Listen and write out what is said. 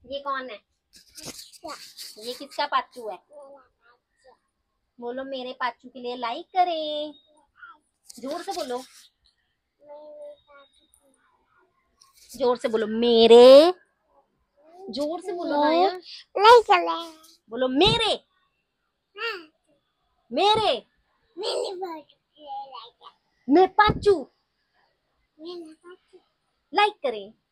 ये कौन है? ये किसका पाचू है? बोलो मेरे पाचू के लिए लाइक करें। जोर से बोलो, जोर से बोलो मेरे, जोर से बोलो ना यार। लाइक करें। बोलो मेरे, मेरे मैं पाचू लाइक करें।